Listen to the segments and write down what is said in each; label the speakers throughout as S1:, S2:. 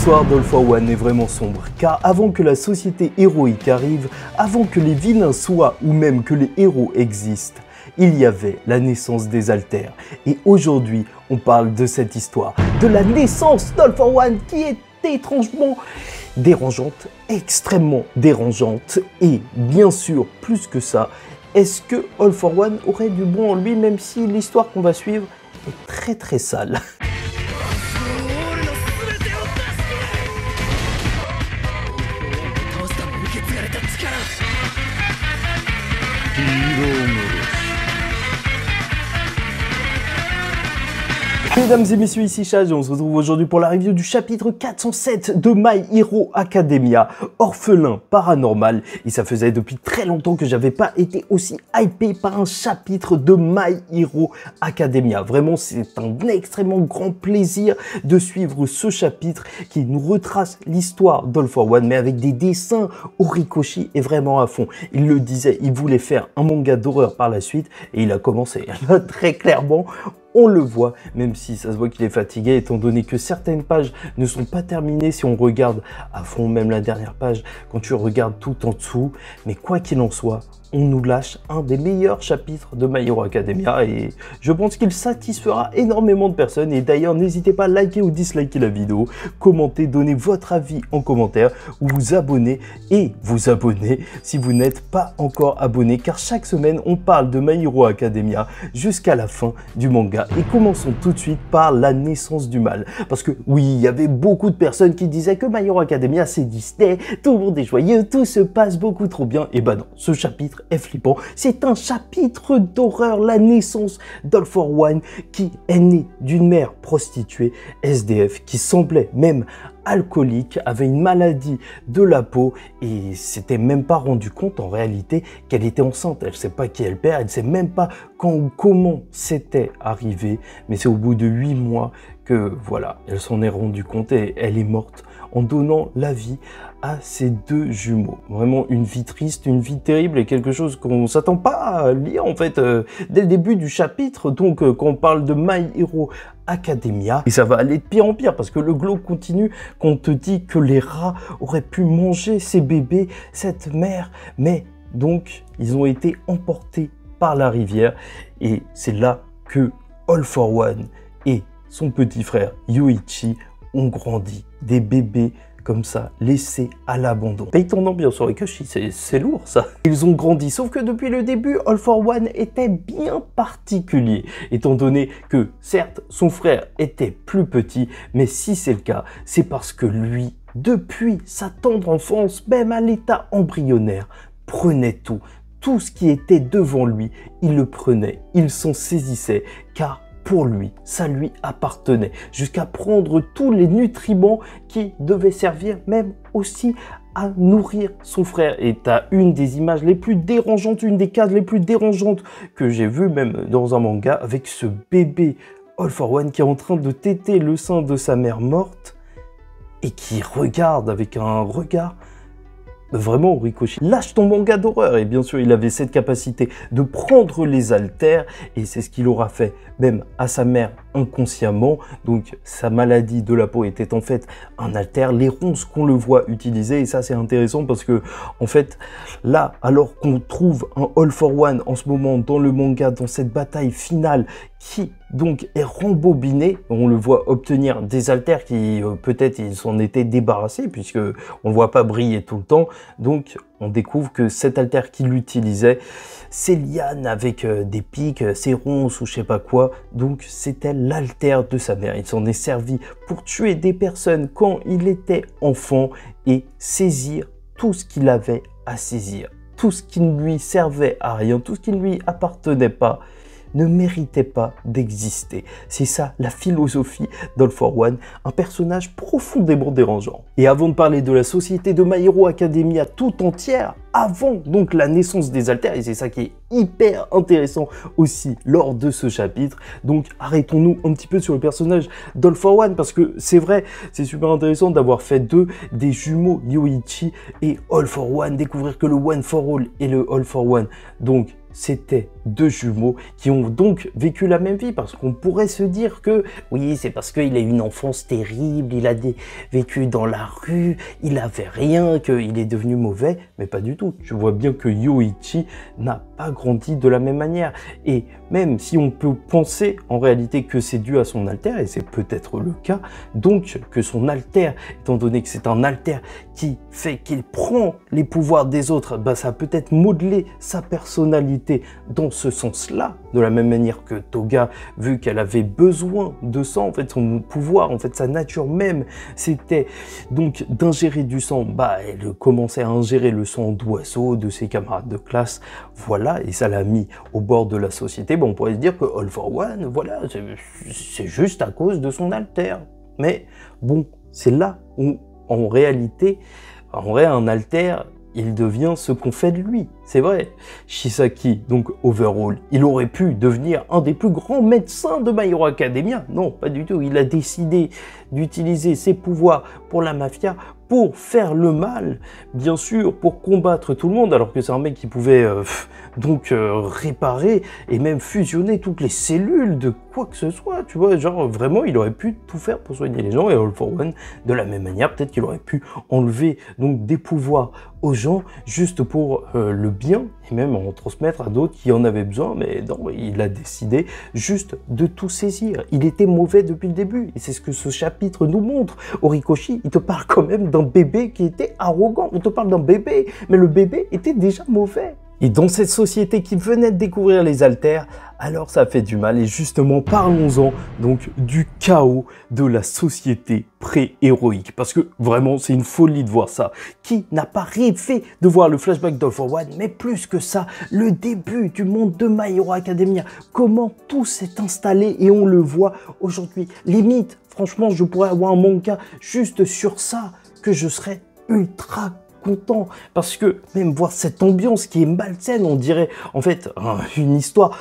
S1: L'histoire d'All for One est vraiment sombre, car avant que la société héroïque arrive, avant que les vilains soient ou même que les héros existent, il y avait la naissance des alters. Et aujourd'hui, on parle de cette histoire, de la naissance d'All for One qui est étrangement dérangeante, extrêmement dérangeante. Et bien sûr, plus que ça, est-ce que All for One aurait du bon en lui, même si l'histoire qu'on va suivre est très très sale? Mesdames et messieurs, ici Chaz et on se retrouve aujourd'hui pour la review du chapitre 407 de My Hero Academia, Orphelin Paranormal. Et ça faisait depuis très longtemps que j'avais pas été aussi hypé par un chapitre de My Hero Academia. Vraiment, c'est un extrêmement grand plaisir de suivre ce chapitre qui nous retrace l'histoire d'All for One, mais avec des dessins Horikoshi et vraiment à fond. Il le disait, il voulait faire un manga d'horreur par la suite et il a commencé. Très clairement, on le voit, même si ça se voit qu'il est fatigué, étant donné que certaines pages ne sont pas terminées si on regarde à fond, même la dernière page, quand tu regardes tout en dessous. Mais quoi qu'il en soit, on nous lâche un des meilleurs chapitres de My Hero Academia et je pense qu'il satisfera énormément de personnes. Et d'ailleurs, n'hésitez pas à liker ou disliker la vidéo, commenter, donner votre avis en commentaire ou vous abonner si vous n'êtes pas encore abonné, car chaque semaine, on parle de My Hero Academia jusqu'à la fin du manga. Et commençons tout de suite par la naissance du mal. Parce que oui, il y avait beaucoup de personnes qui disaient que My Hero Academia c'est Disney, tout le monde est joyeux, tout se passe beaucoup trop bien. Et bah non, ce chapitre est flippant. C'est un chapitre d'horreur, la naissance d'All for One qui est né d'une mère prostituée SDF qui semblait même alcoolique, avait une maladie de la peau et s'était même pas rendu compte en réalité qu'elle était enceinte. Elle sait pas qui est le père, elle sait même pas quand ou comment c'était arrivé, mais c'est au bout de 8 mois que voilà, elle s'en est rendue compte et elle est morte en donnant la vie à ses deux jumeaux. Vraiment une vie triste, une vie terrible et quelque chose qu'on s'attend pas à lire en fait dès le début du chapitre. Donc quand on parle de My Hero Academia, et ça va aller de pire en pire parce que le glow continue, qu'on te dit que les rats auraient pu manger ces bébés, cette mère, mais donc ils ont été emportés par la rivière et c'est là que All for One et son petit frère Yoichi ont grandi, des bébés comme ça, laissés à l'abandon. Paye ton ambiance sur Horikoshi, c'est lourd ça. Ils ont grandi, sauf que depuis le début, All for One était bien particulier, étant donné que, certes, son frère était plus petit, mais si c'est le cas, c'est parce que lui, depuis sa tendre enfance, même à l'état embryonnaire, prenait tout. Tout ce qui était devant lui, il le prenait, il s'en saisissait, car pour lui, ça lui appartenait, jusqu'à prendre tous les nutriments qui devaient servir même aussi à nourrir son frère. Et tu as une des images les plus dérangeantes, une des cases les plus dérangeantes que j'ai vues même dans un manga, avec ce bébé All for One qui est en train de téter le sein de sa mère morte et qui regarde avec un regard vraiment Horikoshi. Lâche ton manga d'horreur. Et bien sûr, il avait cette capacité de prendre les haltères et c'est ce qu'il aura fait même à sa mère inconsciemment. Donc sa maladie de la peau était en fait un haltère, les ronces qu'on le voit utiliser. Et ça c'est intéressant parce que en fait là, alors qu'on trouve un All for One en ce moment dans le manga, dans cette bataille finale qui donc est rembobiné, on le voit obtenir des haltères qui peut-être ils s'en étaient débarrassés puisque on le voit pas briller tout le temps. Donc on découvre que cet haltère qu'il utilisait, c'est liane avec des pics, ses ronces ou je sais pas quoi. Donc c'était l'haltère de sa mère. Il s'en est servi pour tuer des personnes quand il était enfant et saisir tout ce qu'il avait à saisir. Tout ce qui ne lui servait à rien, tout ce qui ne lui appartenait pas, ne méritait pas d'exister. C'est ça la philosophie d'All for One, un personnage profondément dérangeant. Et avant de parler de la société de My Hero Academia tout entière, avant donc la naissance des haltères, et c'est ça qui est hyper intéressant aussi lors de ce chapitre, donc arrêtons-nous un petit peu sur le personnage d'All for One, parce que c'est vrai, c'est super intéressant d'avoir fait des jumeaux Yoichi et All for One, découvrir que le One for All et le All for One, donc c'était deux jumeaux qui ont donc vécu la même vie, parce qu'on pourrait se dire que oui, c'est parce qu'il a eu une enfance terrible, il a vécu dans la rue, il avait rien, qu'il est devenu mauvais, mais pas du tout. Je vois bien que Yoichi n'a pas grandi de la même manière, et même si on peut penser en réalité que c'est dû à son alter, et c'est peut-être le cas, donc que son alter, étant donné que c'est un alter qui fait qu'il prend les pouvoirs des autres, bah ça a peut-être modelé sa personnalité dans ce sens-là, de la même manière que Toga, vu qu'elle avait besoin de sang, en fait son pouvoir, en fait sa nature même, c'était donc d'ingérer du sang, bah elle commençait à ingérer le sang d'oiseaux, de ses camarades de classe, voilà, et ça l'a mis au bord de la société. Bon, on pourrait se dire que All for One, voilà, c'est juste à cause de son alter, mais bon, c'est là où en réalité, en vrai, un alter, il devient ce qu'on fait de lui, c'est vrai. Shisaki, donc overall, il aurait pu devenir un des plus grands médecins de My Hero Academia. Non, pas du tout. Il a décidé d'utiliser ses pouvoirs pour la mafia, pour faire le mal, bien sûr, pour combattre tout le monde, alors que c'est un mec qui pouvait réparer et même fusionner toutes les cellules de quoi que ce soit, tu vois, genre vraiment il aurait pu tout faire pour soigner les gens, et All for One, de la même manière, peut-être qu'il aurait pu enlever donc des pouvoirs aux gens juste pour le bien, et même en transmettre à d'autres qui en avaient besoin, mais non, il a décidé juste de tout saisir. Il était mauvais depuis le début, et c'est ce que ce chapitre nous montre. Horikoshi, il te parle quand même d'un bébé qui était arrogant, on te parle d'un bébé, mais le bébé était déjà mauvais. Et dans cette société qui venait de découvrir les alters, alors ça fait du mal. Et justement, parlons-en donc du chaos de la société pré-héroïque. Parce que vraiment, c'est une folie de voir ça. Qui n'a pas rêvé de voir le flashback d'All for One, mais plus que ça, le début du monde de My Hero Academia. Comment tout s'est installé et on le voit aujourd'hui. Limite, franchement, je pourrais avoir un manga juste sur ça, que je serais ultra content, parce que même voir cette ambiance qui est malsaine, on dirait en fait une histoire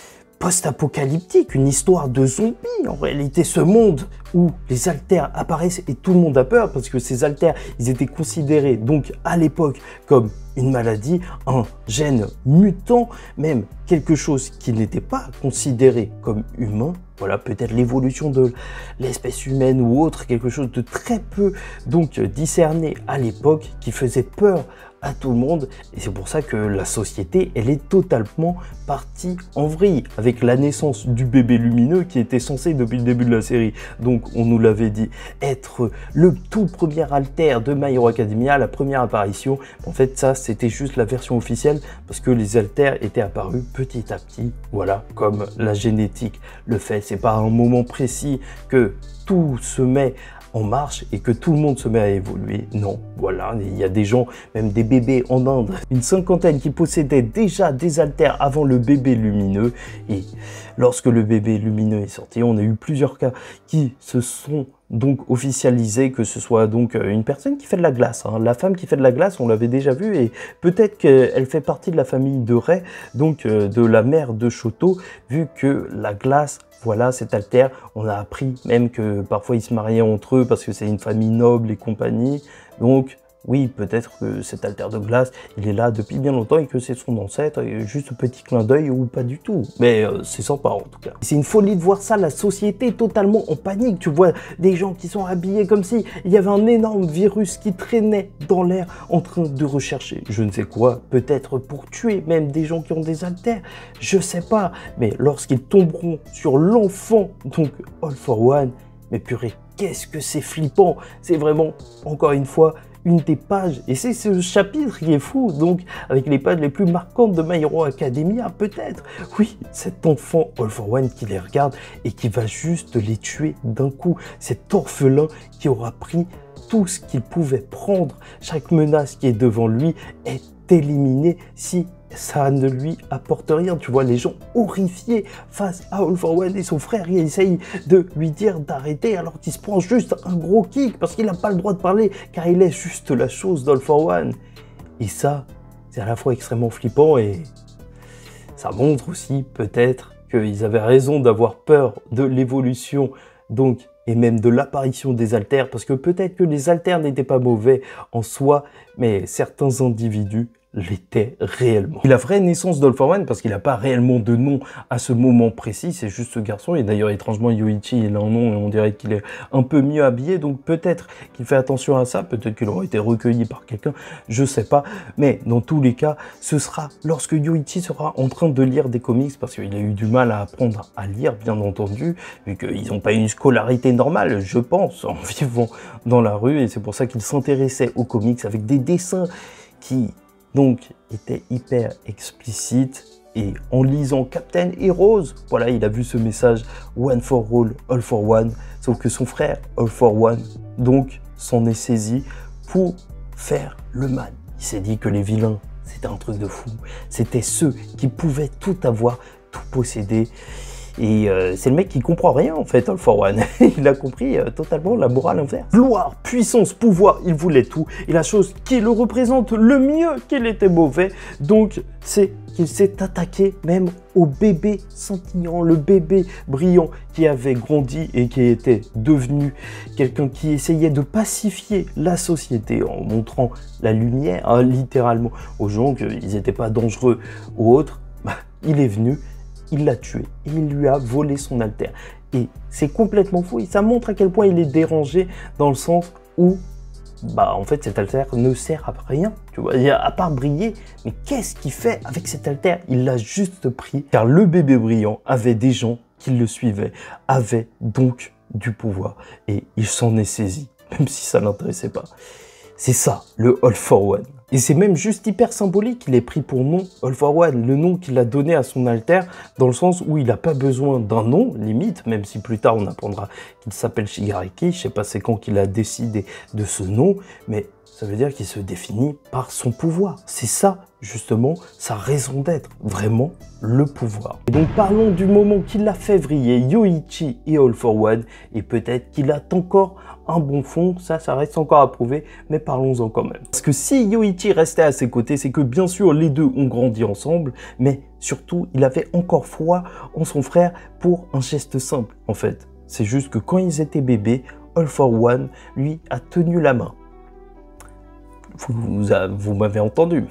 S1: post-apocalyptique, une histoire de zombies. En réalité, ce monde où les alters apparaissent et tout le monde a peur, parce que ces alters, ils étaient considérés donc à l'époque comme une maladie, un gène mutant, même quelque chose qui n'était pas considéré comme humain. Voilà, peut-être l'évolution de l'espèce humaine ou autre, quelque chose de très peu donc discerné à l'époque, qui faisait peur à tout le monde, et c'est pour ça que la société, elle est totalement partie en vrille, avec la naissance du bébé lumineux qui était censé depuis le début de la série, donc on nous l'avait dit, être le tout premier alter de My Hero Academia, la première apparition. En fait ça c'était juste la version officielle, parce que les alters étaient apparus petit à petit, voilà, comme la génétique le fait. C'est pas à un moment précis que tout se met en marche et que tout le monde se met à évoluer. Non, voilà, il y a des gens, même des bébés en Inde, une cinquantaine qui possédaient déjà des alters avant le bébé lumineux, et lorsque le bébé lumineux est sorti, on a eu plusieurs cas qui se sont donc officialisés, que ce soit donc une personne qui fait de la glace, hein. La femme qui fait de la glace, on l'avait déjà vu, et peut-être qu'elle fait partie de la famille de Rei, donc de la mère de Shoto, vu que la glace, voilà, cet alter, on a appris même que parfois ils se mariaient entre eux parce que c'est une famille noble et compagnie. Donc oui, peut-être que cet alter de glace, il est là depuis bien longtemps et que c'est son ancêtre, juste un petit clin d'œil ou pas du tout. Mais c'est sympa en tout cas. C'est une folie de voir ça, la société totalement en panique. Tu vois des gens qui sont habillés comme si il y avait un énorme virus qui traînait dans l'air en train de rechercher je ne sais quoi, peut-être pour tuer même des gens qui ont des alters, je sais pas. Mais lorsqu'ils tomberont sur l'enfant, donc All for One, mais purée, qu'est-ce que c'est flippant. C'est vraiment, encore une fois, une des pages, et c'est ce chapitre qui est fou, donc avec les pages les plus marquantes de My Hero Academia, peut-être. Oui, cet enfant All for One qui les regarde et qui va juste les tuer d'un coup. Cet orphelin qui aura pris tout ce qu'il pouvait prendre. Chaque menace qui est devant lui est éliminée si ça ne lui apporte rien. Tu vois les gens horrifiés face à All for One, et son frère il essaye de lui dire d'arrêter alors qu'il se prend juste un gros kick parce qu'il n'a pas le droit de parler car il est juste la chose d'All for One. Et ça, c'est à la fois extrêmement flippant, et ça montre aussi peut-être qu'ils avaient raison d'avoir peur de l'évolution donc et même de l'apparition des alters, parce que peut-être que les alters n'étaient pas mauvais en soi, mais certains individus l'était réellement. Et la vraie naissance d'All for One, parce qu'il n'a pas réellement de nom à ce moment précis, c'est juste ce garçon, et d'ailleurs étrangement Yoichi il a un nom et on dirait qu'il est un peu mieux habillé, donc peut-être qu'il fait attention à ça, peut-être qu'il aurait été recueilli par quelqu'un, je sais pas, mais dans tous les cas, ce sera lorsque Yoichi sera en train de lire des comics, parce qu'il a eu du mal à apprendre à lire, bien entendu, vu qu'ils n'ont pas eu une scolarité normale, je pense, en vivant dans la rue, et c'est pour ça qu'il s'intéressait aux comics avec des dessins qui donc était hyper explicite, et en lisant Captain Heroes, voilà, il a vu ce message One for All, All for One, sauf que son frère All for One donc s'en est saisi pour faire le mal. Il s'est dit que les vilains c'était un truc de fou, c'était ceux qui pouvaient tout avoir, tout posséder. Et c'est le mec qui comprend rien en fait, All for One. Il a compris totalement la morale inverse. Gloire, puissance, pouvoir, il voulait tout. Et la chose qui le représente le mieux qu'il était mauvais, donc c'est qu'il s'est attaqué même au bébé scintillant, le bébé brillant qui avait grandi et qui était devenu quelqu'un qui essayait de pacifier la société en montrant la lumière, hein, littéralement, aux gens qu'ils n'étaient pas dangereux ou autres. Bah, il est venu. Il l'a tué et il lui a volé son alter. Et c'est complètement fou et ça montre à quel point il est dérangé dans le sens où, bah en fait cet alter ne sert à rien, tu vois, à part briller. Mais qu'est-ce qu'il fait avec cet alter? Il l'a juste pris car le bébé brillant avait des gens qui le suivaient, avait donc du pouvoir et il s'en est saisi, même si ça l'intéressait pas. C'est ça, le All for One. Et c'est même juste hyper symbolique qu'il ait pris pour nom All for One, le nom qu'il a donné à son alter, dans le sens où il n'a pas besoin d'un nom, limite, même si plus tard on apprendra qu'il s'appelle Shigaraki, je sais pas c'est quand qu'il a décidé de ce nom, mais ça veut dire qu'il se définit par son pouvoir. C'est ça, justement, sa raison d'être, vraiment le pouvoir. Et donc parlons du moment qu'il a fait vriller Yoichi et All for One, et peut-être qu'il a encore un bon fond, ça reste encore à prouver, mais parlons-en quand même. Parce que si Yoichi restait à ses côtés, c'est que bien sûr les deux ont grandi ensemble, mais surtout il avait encore foi en son frère pour un geste simple en fait. C'est juste que quand ils étaient bébés, All for One lui a tenu la main. Vous m'avez entendu.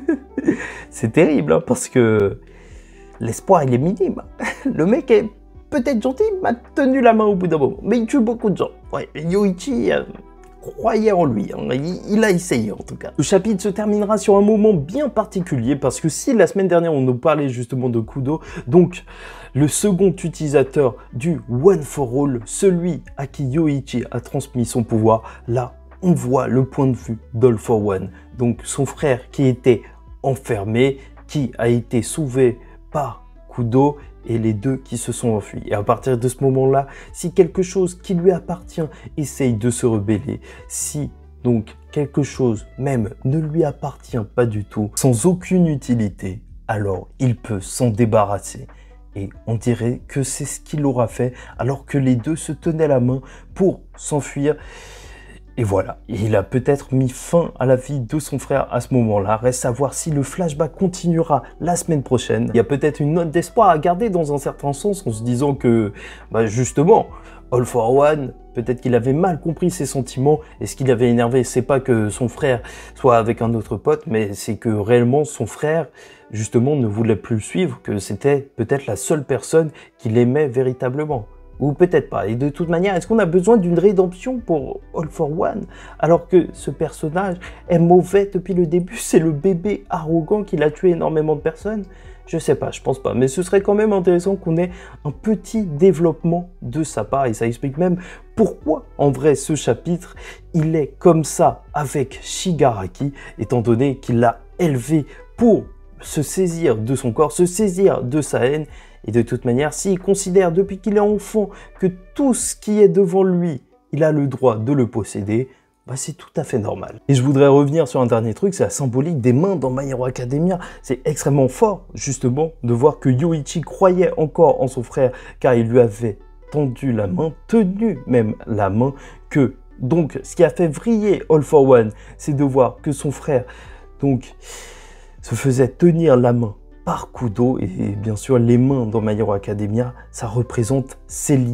S1: C'est terrible hein, parce que l'espoir il est minime. Le mec est peut-être gentil, m'a tenu la main au bout d'un moment, mais il tue beaucoup de gens. Ouais, Yoichi croyait en lui, hein. Il a essayé en tout cas. Le chapitre se terminera sur un moment bien particulier parce que si la semaine dernière on nous parlait justement de Kudo, donc le second utilisateur du One for All, celui à qui Yoichi a transmis son pouvoir, là on voit le point de vue d'All for One, donc son frère qui était enfermé, qui a été sauvé par Kudo et les deux qui se sont enfuis. Et à partir de ce moment-là, si quelque chose qui lui appartient essaye de se rebeller, si donc quelque chose même ne lui appartient pas du tout, sans aucune utilité, alors il peut s'en débarrasser. Et on dirait que c'est ce qu'il aura fait alors que les deux se tenaient la main pour s'enfuir. Et voilà, il a peut-être mis fin à la vie de son frère à ce moment-là. Reste à voir si le flashback continuera la semaine prochaine. Il y a peut-être une note d'espoir à garder dans un certain sens en se disant que, bah justement, All for One, peut-être qu'il avait mal compris ses sentiments et ce qui l'avait énervé, c'est pas que son frère soit avec un autre pote, mais c'est que réellement son frère, justement, ne voulait plus le suivre, que c'était peut-être la seule personne qu'il aimait véritablement. Ou peut-être pas. Et de toute manière, est-ce qu'on a besoin d'une rédemption pour All for One? Alors que ce personnage est mauvais depuis le début, c'est le bébé arrogant qui a tué énormément de personnes? Je sais pas, je pense pas. Mais ce serait quand même intéressant qu'on ait un petit développement de sa part. Et ça explique même pourquoi, en vrai, ce chapitre, il est comme ça avec Shigaraki, étant donné qu'il l'a élevé pour se saisir de son corps, se saisir de sa haine. Et de toute manière, s'il considère depuis qu'il est enfant que tout ce qui est devant lui, il a le droit de le posséder, bah c'est tout à fait normal. Et je voudrais revenir sur un dernier truc, c'est la symbolique des mains dans My Hero Academia. C'est extrêmement fort, justement, de voir que Yoichi croyait encore en son frère, car il lui avait tendu la main, tenu même la main, que donc ce qui a fait vriller All for One, c'est de voir que son frère donc se faisait tenir la main par Kudo, et bien sûr les mains dans My Hero Academia, ça représente ces liens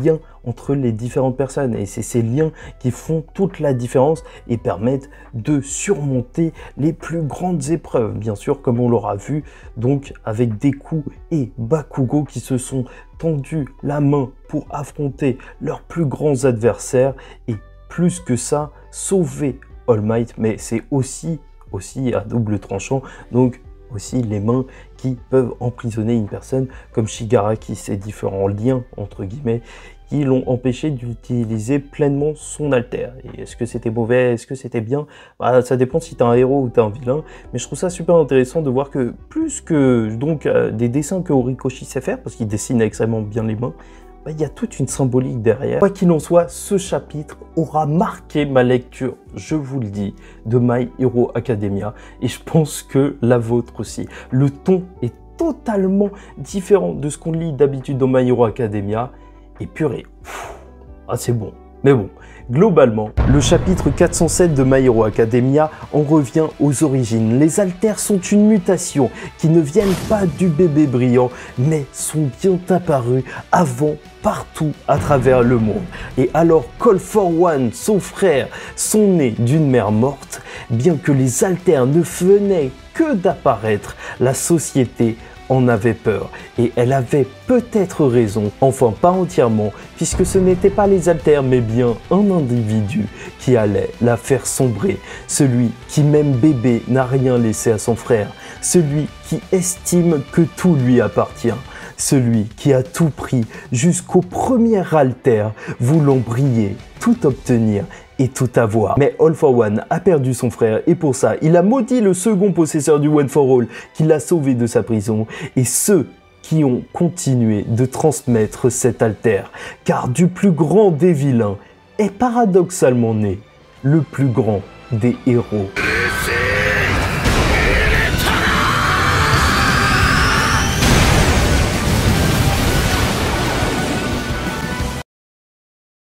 S1: entre les différentes personnes. Et c'est ces liens qui font toute la différence et permettent de surmonter les plus grandes épreuves. Bien sûr, comme on l'aura vu, donc avec Deku et Bakugo qui se sont tendus la main pour affronter leurs plus grands adversaires et plus que ça, sauver All Might. Mais c'est aussi à double tranchant, donc aussi les mains qui peuvent emprisonner une personne comme Shigaraki, ces différents liens entre guillemets qui l'ont empêché d'utiliser pleinement son alter. Et est-ce que c'était mauvais, est-ce que c'était bien? Ça dépend si t'es un héros ou t'es un vilain, mais je trouve ça super intéressant de voir que plus que donc des dessins que Horikoshi sait faire, parce qu'il dessine extrêmement bien les mains, il y a toute une symbolique derrière. Quoi qu'il en soit, ce chapitre aura marqué ma lecture, je vous le dis, de My Hero Academia. Et je pense que la vôtre aussi. Le ton est totalement différent de ce qu'on lit d'habitude dans My Hero Academia. Et purée, c'est bon. Mais bon, globalement, le chapitre 407 de My Hero Academia en revient aux origines. Les alters sont une mutation qui ne viennent pas du bébé brillant, mais sont bien apparus avant partout à travers le monde. Et alors qu'All for One, son frère, sont nés d'une mère morte, bien que les alters ne venaient que d'apparaître, la société en avait peur. Et elle avait peut-être raison, enfin pas entièrement, puisque ce n'était pas les alters, mais bien un individu qui allait la faire sombrer. Celui qui, même bébé, n'a rien laissé à son frère. Celui qui estime que tout lui appartient. Celui qui a tout pris jusqu'au premier alter, voulant briller, tout obtenir et tout avoir. Mais All for One a perdu son frère et pour ça, il a maudit le second possesseur du One for All qui l'a sauvé de sa prison et ceux qui ont continué de transmettre cet alter. Car du plus grand des vilains est paradoxalement né le plus grand des héros.